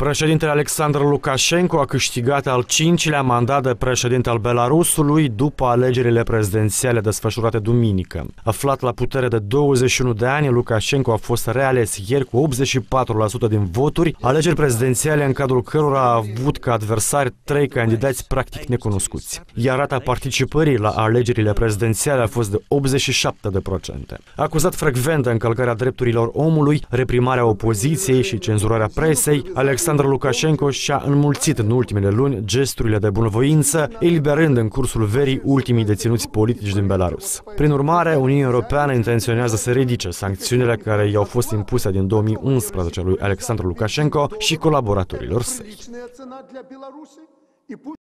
Președintele Alexandru Lukashenko a câștigat al 5-lea mandat de președinte al Belarusului după alegerile prezidențiale desfășurate duminică. Aflat la putere de 21 de ani, Lukashenko a fost reales ieri cu 84% din voturi, alegeri prezidențiale în cadrul cărora a avut ca adversari 3 candidați practic necunoscuți. Iar rata participării la alegerile prezidențiale a fost de 87%. Acuzat frecvent de încălcarea drepturilor omului, reprimarea opoziției și cenzurarea presei, Alexandru Lukashenko și-a înmulțit în ultimele luni gesturile de bunăvoință, eliberând în cursul verii ultimii deținuți politici din Belarus. Prin urmare, Uniunea Europeană intenționează să ridice sancțiunile care i-au fost impuse din 2011 lui Alexandru Lukashenko și colaboratorilor săi.